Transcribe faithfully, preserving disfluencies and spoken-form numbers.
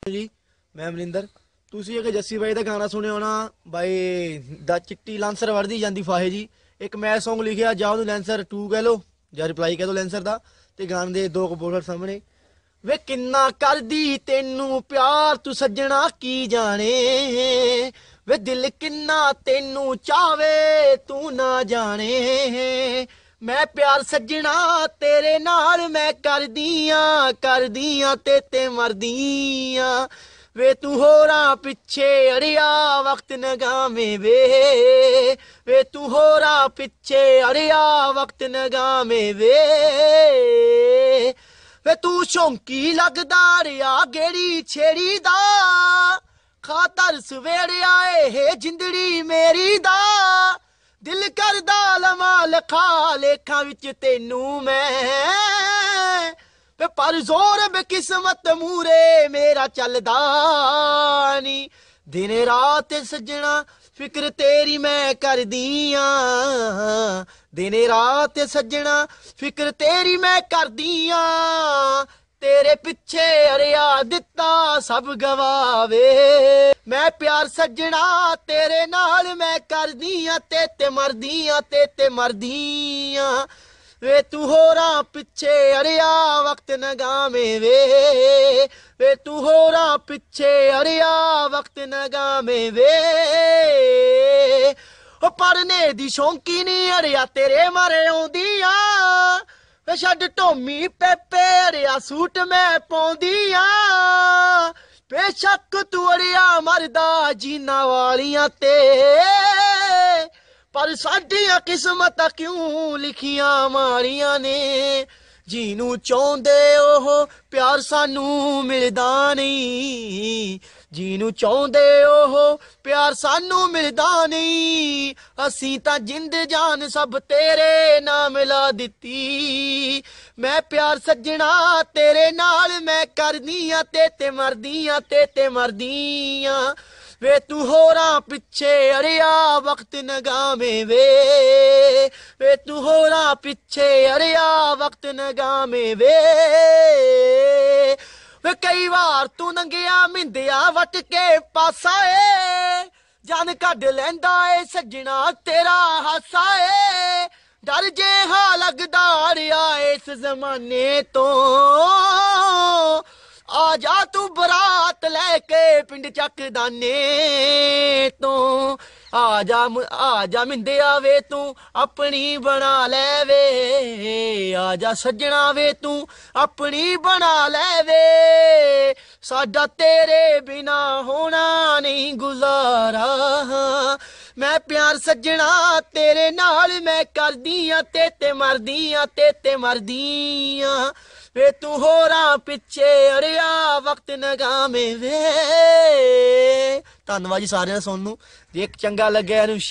जी मैं अमरिंदर ਤੁਸੀਂ ਇੱਕ ਜੱਸੀ ਬਾਈ ਦਾ ਗਾਣਾ ਸੁਣਿਆ ਹੋਣਾ ਬਾਈ ਦਾ ਚਿੱਟੀ ਲਾਂਸਰ ਵਰਦੀ ਜਾਂਦੀ ਫਾਹੇ ਜੀ। ਇੱਕ ਮੈਂ Song ਲਿਖਿਆ ਜਾਂ ਉਹਨੂੰ ਲੈਂਸਰ ਟੂ ਕਹਿ ਲੋ ਜਾਂ ਰਿਪਲਾਈ ਕਹਿ ਦੋ ਲੈਂਸਰ ਦਾ। ਤੇ ਗਾਣੇ ਦੇ ਦੋ ਕਬੂਲਰ ਸਾਹਮਣੇ ਵੇ ਕਿੰਨਾ ਕਰਦੀ ਤੈਨੂੰ ਪਿਆਰ ਤੂੰ ਸੱਜਣਾ ਕੀ ਜਾਣੇ ਵੇ ਦਿਲ ਕਿੰਨਾ ਤੈਨੂੰ ਚਾਵੇ ਤੂੰ ਨਾ ਜਾਣੇ मैं प्यार सज्जना तेरे नाल मैं कर दियां कर दियां ते ते मरदियां वे तू होरा पिछे अड़िया वक्त नगामे वे वे तू होरा पिछे अड़िया वक्त नगामे वे वे तू शौंकी लगदा रिया गेड़ी छेड़ी दा खातर सवेड़िया ए जिंदड़ी मेरी दा दिल करदा लमा लखा लेखा विच तेनू मैं पर जोर बेकिस्मत मूरे मेरा चलदा नी दिन रात सजना फिक्र तेरी मैं कर दियां दिन रात सजना फिक्र तेरी मैं कर दियां तेरे पिछे अरिया दिता सब गवावे मैं प्यार सजना तेरे नाल मैं कर दियां ते ते मरदियां ते ते मरदियां वे तू होरा पिछे अरिया वक्त नगामे वे वे तू होरा पिछे अरिया वक्त नगामे वे ओ पढ़ने दी शौंकी नहीं अरिया तेरे मारे आउंदियां वे छड्ड ढोमी पेपे अरिया सूट मैं पाउंदियां बेशक तू अड़िया मरदा जीना वालियां ते पर साडियां किस्मत क्यों लिखियां माड़ियां ने जीनू चाहुंदे ओह प्यार सानू मिलदा नहीं जीनू चाहुंदे ओह प्यार सानू मिलदा नहीं असीं तां जिंद जान सब तेरे नाम ला दित्ती मैं प्यार सज्जना तेरे नाल मैं करदियां ते ते मरदियां ते ते मरदियां वे तू होरा पिछे अड़िया वक्त नगामे वे वे तू होरा पिछे अड़िया वक्त नगामे वे वे कई बार तू नंगिया मिंदिया वट के पासा ए जान कढ लैंदा ए सज्जना तेरा हासा ए डर जे हा लगदा रिया इस जमाने तो आ जा तू बरात लेके पिंड चक दाने तो आ जा आ जा मिंदिया वे तू अपनी बना ले वे आ जा सज्जना वे तू अपनी बना ले वे साडा तेरे बिना होना नहीं गुजारा मैं प्यार सज्जना तेरे नाल मैं कर दियां ते ते मरदियां ते ते मरदियां वे तू होरा पिछे अड़िया वक्त नगामे वे। धन्नवाद जी सारिਆਂ ਦਾ ਸੁਣਨ ਨੂੰ। ਜੇ ਇੱਕ ਚੰਗਾ ਲੱਗਿਆ ਇਹਨੂੰ